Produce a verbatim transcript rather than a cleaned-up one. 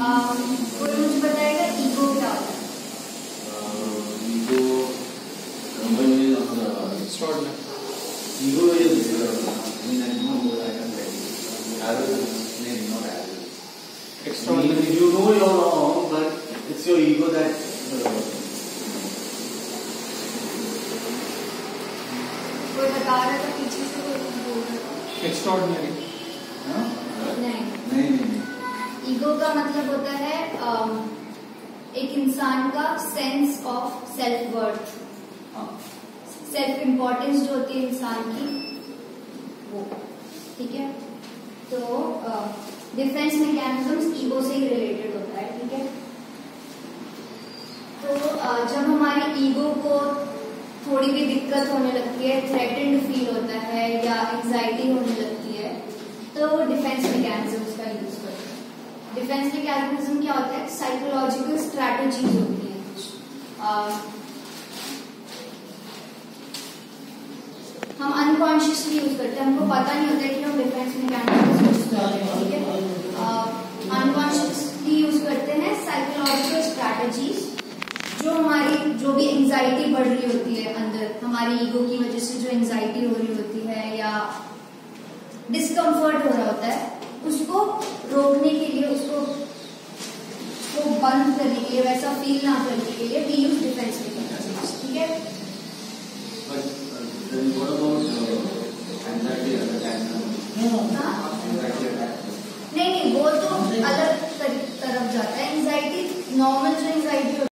कोई मुझे बताएगा ईगो क्या होता है? Ego ego is extraordinary. You know you're wrong, but it's your ego that. कोई बता रहा था पीछे से, कोई बोल रहा था एक्स्ट्राऑर्डिनरी। नहीं नहीं नहीं ईगो का मतलब होता है um, एक इंसान का sense of self worth, self importance जो होती है इंसान की, वो। ठीक है, तो डिफेंस मैकेनिज्म्स ईगो से ही रिलेटेड होता है। ठीक है, तो uh, जब हमारी ईगो को थोड़ी भी दिक्कत होने लगती है, थ्रेटेंड फील होता है या एंजाइटी होने लगती है, तो डिफेंस मैकेनिज्म्स का यूज करते हैं। डिफेंस मैकेनिज्म क्या होता है? साइकोलॉजिकल स्ट्रैटेजीज होती हैं कुछ। हम अनकॉन्शियसली यूज करते हैं, हमको पता नहीं होता है कि हम डिफेंस मैकेनिज्म यूज कर रहे हैं। ठीक है, अनकॉन्शियसली यूज करते हैं साइकोलॉजिकल स्ट्रैटेजीज, जो हमारी जो भी एंजाइटी बढ़ रही होती है अंदर, हमारी ईगो की वजह से जो एंजाइटी हो रही होती है या डिस्कम्फर्ट हो रहा होता है, उसको रोकने के लिए, उसको को बंद करने के लिए, वैसा फील ना करने के लिए वी यूज डिफेंस मैकेनिज्म्स। ठीक है, नहीं नहीं वो तो अलग तरफ जाता है। एंजाइटी नॉर्मल जो एंजाइटी